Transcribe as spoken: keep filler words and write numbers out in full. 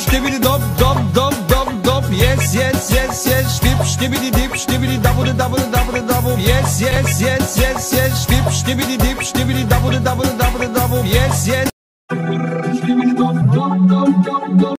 stibbidi dop dop dop dop dop. Yes, yes, yes, yes. Stipp, stibbidi dip, stibbidi double double double double. Yes, yes, yes, yes, yes. Stipp, stibbidi dip, stibbidi double double double double. Yes, yes. Stibbidi dop dop dop dop dop.